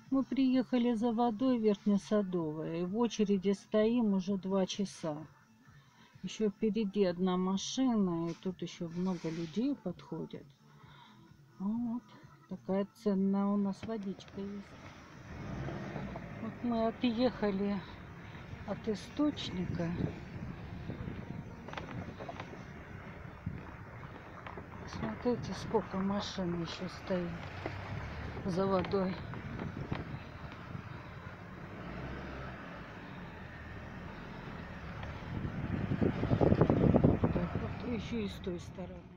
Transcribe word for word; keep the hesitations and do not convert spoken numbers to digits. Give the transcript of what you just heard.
Мы приехали за водой в Верхнесадовое, и в очереди стоим уже два часа. Еще впереди одна машина, и тут еще много людей подходят. Вот такая ценная у нас водичка есть. Вот мы отъехали от источника. Смотрите, сколько машин еще стоит за водой. Так, вот еще и с той стороны.